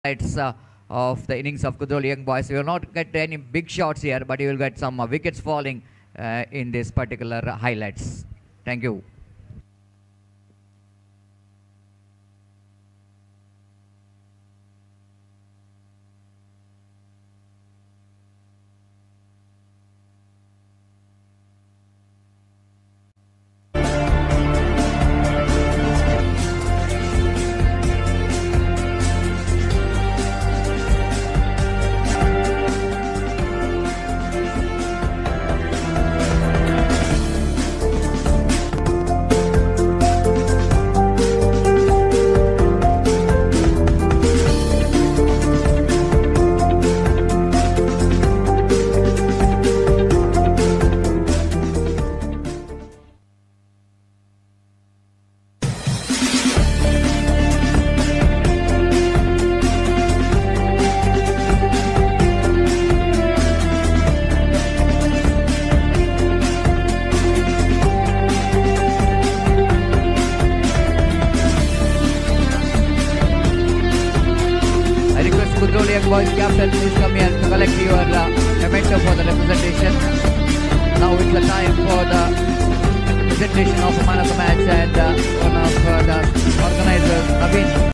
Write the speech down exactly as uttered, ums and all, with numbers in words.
highlights uh, of the innings of Kudroli young boys. You will not get any big shots here, but you will get some uh, wickets falling uh, in this particular highlights. Thank you. Kudroli young boys captain, please come here to collect your uh, memento for the representation. Now it's the time for the presentation of the man of the match and uh, one of uh, the organizers, Naveen.